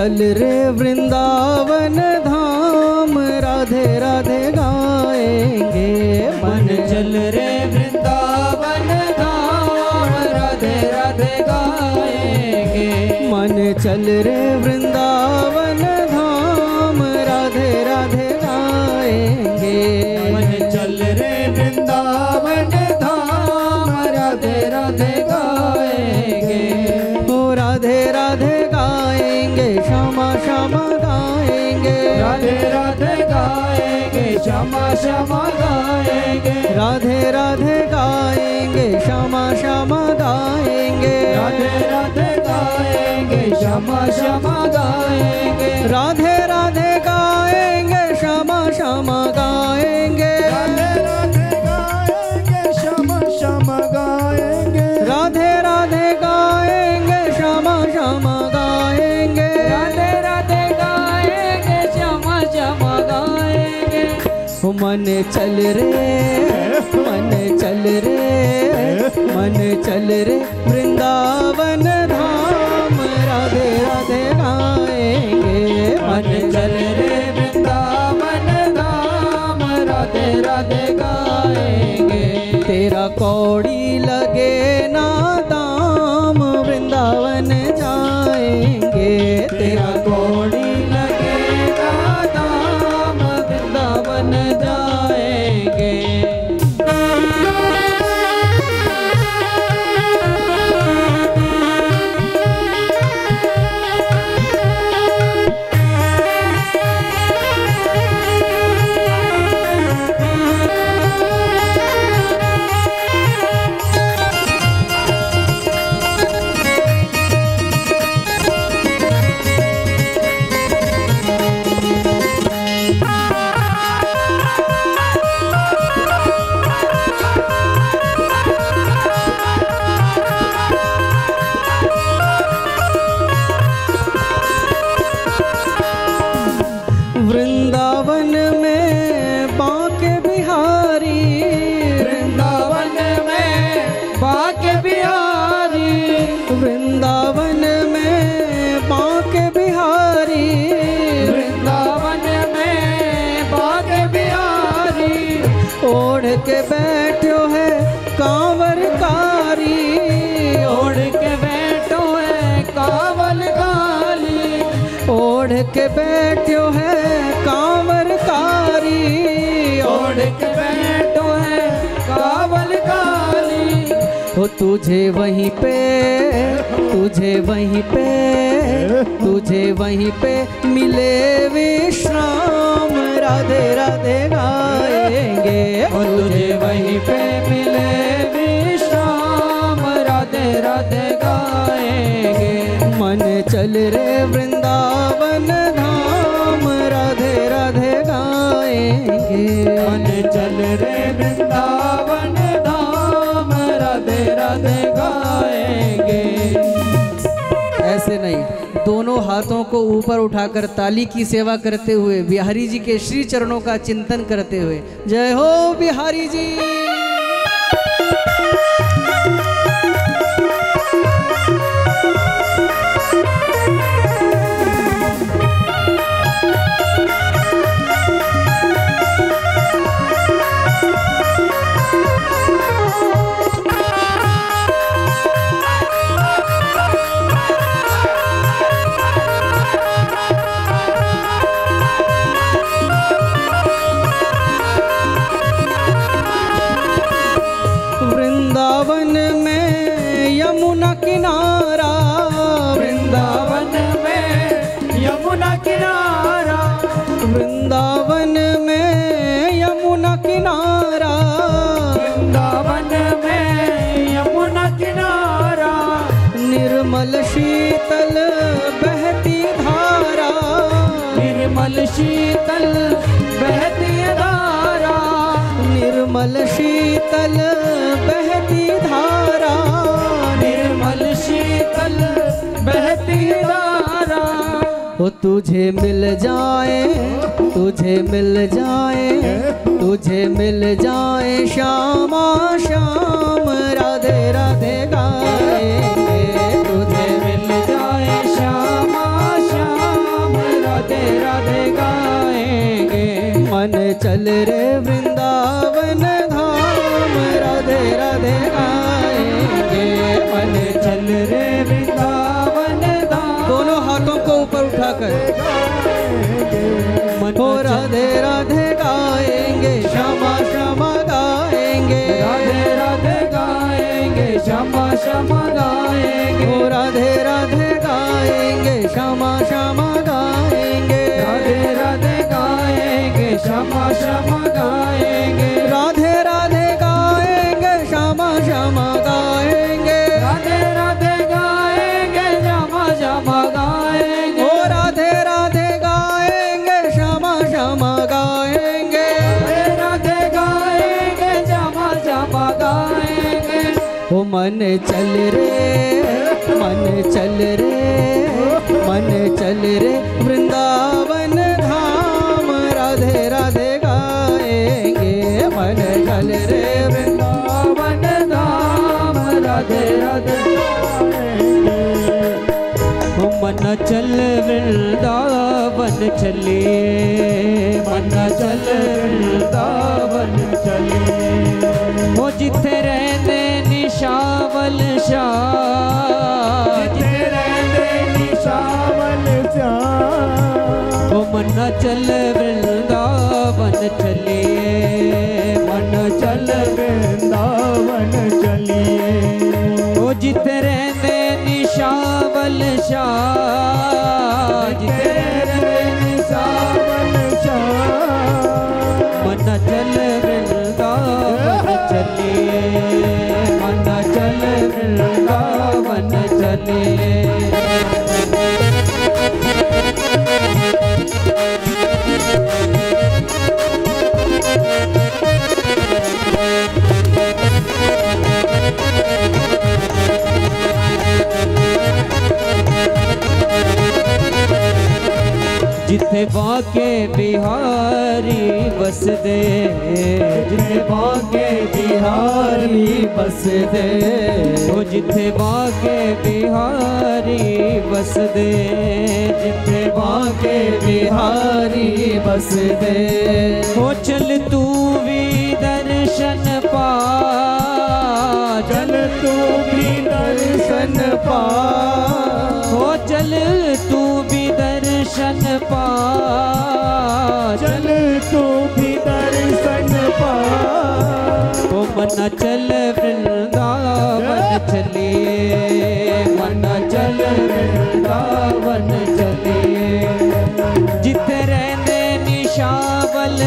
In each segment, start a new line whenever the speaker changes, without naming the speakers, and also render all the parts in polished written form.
चल रे वृंदावन धाम, राधे राधे गाएंगे।
मन चल रे वृंदावन धाम, राधे राधे गाएंगे।
मन चल रे वृंदावन धाम, राधे राधे गाएंगे।
मन चल रे वृंदावन धाम, राधे राधे गाएंगे।
ओ राधे राधे गाएंगे, श्यामा श्यामा गाएंगे।
राधे राधे गाएंगे, श्यामा श्यामा गाएंगे।
राधे राधे गाएंगे, श्यामा श्यामा गाएंगे।
राधे राधे गाएंगे, श्यामा श्यामा गाएंगे।
राधे राधे गाएंगे, श्यामा श्यामा गाएंगे।
राधे राधे गाएंगे, श्यामा श्यामा गाएंगे।
राधे राधे गाएंगे, श्यामा श्यामा गाएंगे।
राधे राधे गाएंगे, श्यामा श्यामा गाएंगे।
मन चल रे, मन चल रे, मन चल रे वृंदावन धाम, राधे राधे गाएंगे।
मन चल रे वृंदावन धाम, राधे राधे गाएंगे।
तेरा कौड़ी लगे ना दाम, वृंदावन जाएंगे।
तेरा कौड़ी लगे ना दाम, वृंदावन जाएंगे।
वृंदावन में बांके बिहारी,
वृंदावन में बांके बिहारी।
वृंदावन में बांके बिहारी।
वृंदावन में बांके बिहारी।
ओढ़ के बैठो है कांवर कारी,
ओढ़ के बैठो है कांवल काली।
ओढ़ के बैठो है कांवर कारी।
ओढ़ के बैठो है कांवल काली।
हो तुझे वहीं पे, तुझे वहीं पे, तुझे वहीं पे मिले विश्राम, राधे राधे गाएंगे।
और तुझे वहीं पे मिले विश्राम, राधे राधे गाएंगे।
मन चल रे वृंदावन धाम, राधे राधे गाएंगे।
मन चल रे वृंदावन धाम, राधे राधे गाएंगे।
ऐसे नहीं, दोनों हाथों को ऊपर उठाकर ताली की सेवा करते हुए बिहारी जी के श्री चरणों का चिंतन करते हुए, जय हो बिहारी जी। वृंदावन में यमुना किनारा,
वृंदावन में यमुना किनारा।
वृंदावन में यमुना किनारा।
वृंदावन में यमुना किनारा।
निर्मल शीतल बहती धारा,
निर्मल शीतल बहती धारा।
निर्मल शीतल बहती धारा।
निर्मल शीतल बहती धारा।
वो तुझे मिल जाए, तुझे मिल जाए, तुझे मिल जाए श्यामा श्याम, राधे राधे गाएंगे। तुझे
मिल जाए श्यामा श्याम,
चल रे वृंदावन धाम, राधे राधे गाएंगे। मन
चल रे वृंदावन धाम,
दोनों हाथों को ऊपर उठाकर हो राधे राधे गाएंगे, श्यामा श्यामा गाएंगे,
राधे राधे गाएंगे, श्यामा श्यामा गाएंगे,
हो राधे राधे गाएंगे, श्यामा श्यामा गाएंगे,
राधे राधे गाएंगे, श्यामा श्यामा गाएंगे,
राधे राधे गाएंगे, श्यामा श्यामा गाएंगे,
राधे राधे गाएंगे, श्यामा श्यामा गाएंगे,
हो राधे राधे गाएंगे, श्यामा श्यामा गाएंगे,
राधे राधे गाएंगे, श्यामा श्यामा गाएंगे।
ओ मन चल रे, मन चल रे, मन चल रे वृंदावन धाम, राधे राधे गाएंगे। मन चल रे
वृंदावन धाम, राधे राधे गाएंगे। ओ मन चल वृंदावन चलिए, मन चल वृंदावन चलिए, ओ जिथे रहने निशावल शाह, जिथे रहने निशावल शाह, ओ मन चल वृंदावन चलिए, मन चल वृंदावन चलिए, ओ जिथे रहने निशावल शाह, जिथे रहने निशावल शाह, मन चल वृंदावन चलिए, मन चल वृंदावन चलिए। जिथे बाके बिहारी बस दे, जिथे बाके बिहारी बस दे, ओ जिथे बाके बिहारी बस दे, जिथे बाके बिहारी बस दे, ओ चल तू भी दर्शन पा, चल तू भी दर्शन पा, ओ चल तू भी दर्शन पा, चल तू भी दर्शन पा, ओ मन चल वृंदावन चलिए, मन चल वृंदावन चलिए, जिथे रहने निशावल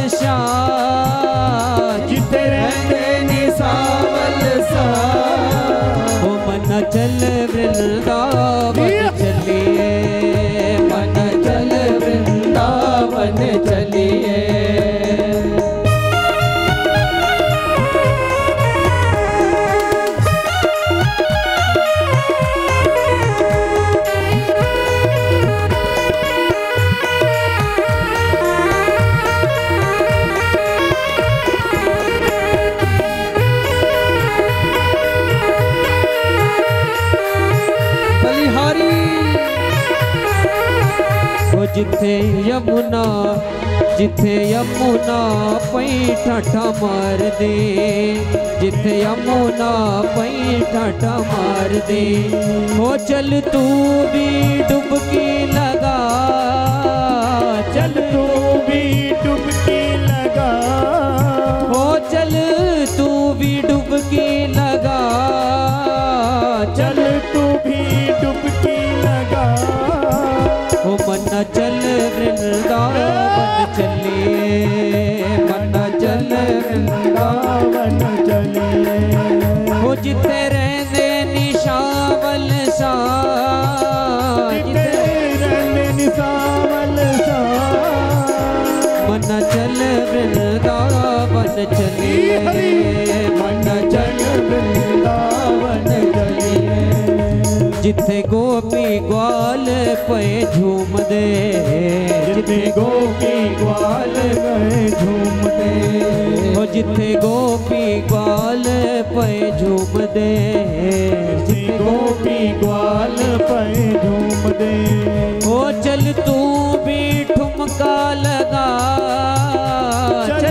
शाह, जिथे रहने निशावल शाह, ओ मन चल वृंदावन चलिए, मन चल वृंदावन चलिए। जिथे यमुना, जिथे यमुना पई ठाठा मार दे, जिथे यमुना पई ठाठा मार दे, हो चल तू भी डुबकी लगा, चल तू भी डुबकी लगा, हो चल तू भी डुबकी लगा, चल तू भी डुबकी लगा, ओ मन चल वृंदावन चलिए, मन चल वृंदावन चलिए, ओ जिथे रहने निशावल शाह, जिथे रहने निशावल शाह, मन चल वृंदावन चलिए, मन चल वृंदावन चलिए, जिथे गोपी ग्वाल पे झूम दे, जिथे गोपी ग्वाल पे झूम दे, ओ जिथे गोपी ग्वाल पे झूम दे, जिथे गोपी ग्वाल पे झूम दे, ओ चल तू भी ठुमका लगा,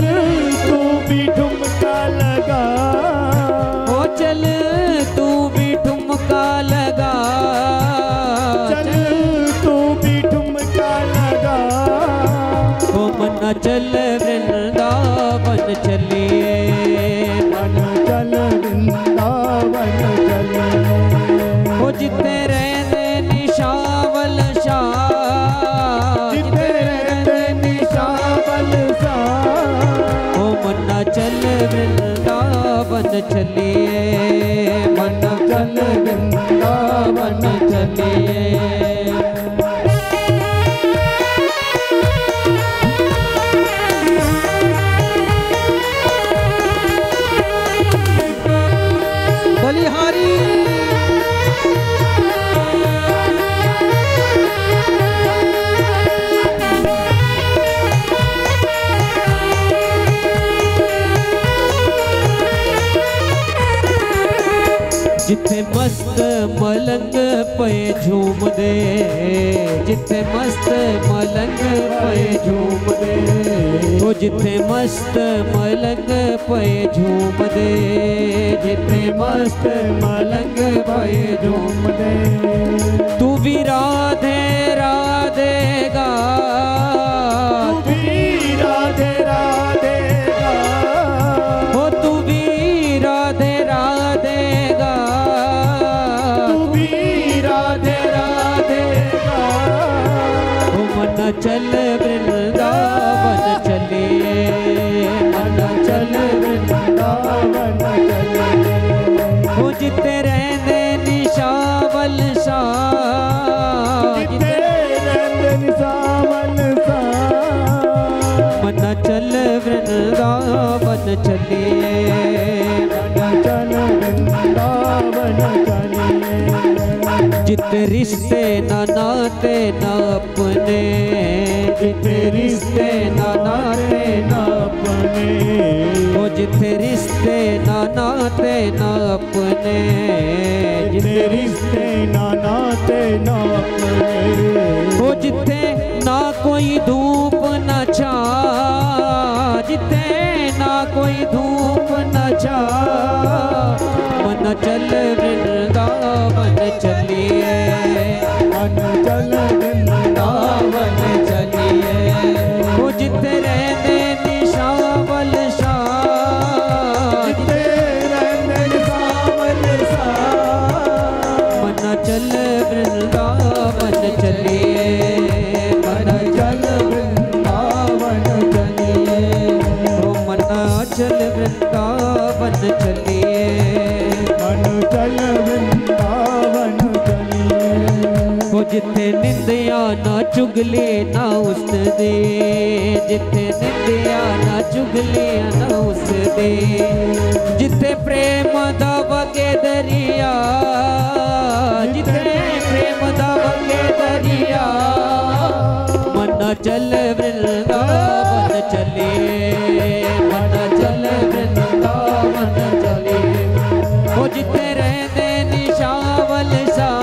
मन चल वृंदावन चलिए,
मन चल वृंदावन चलिए।
ओ जिते रहते निशावल शाह,
जिते रहते निशावल शाह।
ओ मन चल वृंदावन चलिए, मन
चल वृंदावन चलिए।
बलिहारी
जिथे मस्त मलंग पे झूम दे, जिथे मस्त मलंग पे झूम दे, ओ जिथे मस्त मलंग पे झूम दे, जिथे मस्त मलंग पे झूम दे। तू भी राधे राधे गा,
तू भी राधे राधे गा।
ओ तू भी राधे राधे गा,
तू भी राधे राधे गा।
ओ मन चल वृंदावन चलिए, मन चल
वृंदावन चलिए।
ओ जिते रहंदे निशावल शाह,
जिते रहंदे निशावल शाह।
मन चल वृंदावन चलिए,
मन चल वृंदावन चलिए।
जिते रिश्ते न नाते न अपने, जिते रिश्ते न नाते न
अपने।
ओ जिथे रिश्ते न नाते न अपने,
जिते रिश्ते ना नाते ना अपने।
ओ जिथे ना कोई धूप न छा, जिथे ना कोई धूप न छा। मन चल वृंदावन चलिए,
मन चल वृंदावन चलिए।
ओ जिथे रहते निशावल शाह,
जिते रहंदे निशावल शाह।
मन चल वृंदावन चलिए, मन
चल वृंदावन चलिए।
ओ मन चल वृंदावन चलिए,
मन चल वृंदावन चलिए।
ओ जिथे निंदिया ना चुगली ना उसदी, जिथे निंदिया ना चुगली ना उसदी, जिथे प्रेम दा वगे दरिया, जिथे प्रेम दा वगे दरिया। मन चल वृंदावन चलिए, मन चल वृंदावन चलिए। ओ जिथे रहंदे निशावल शाह,